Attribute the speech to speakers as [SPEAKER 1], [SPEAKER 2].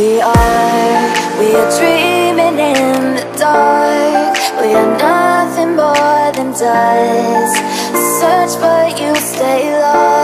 [SPEAKER 1] We are dreaming in the dark. We are nothing more than dust. Search but you stay lost.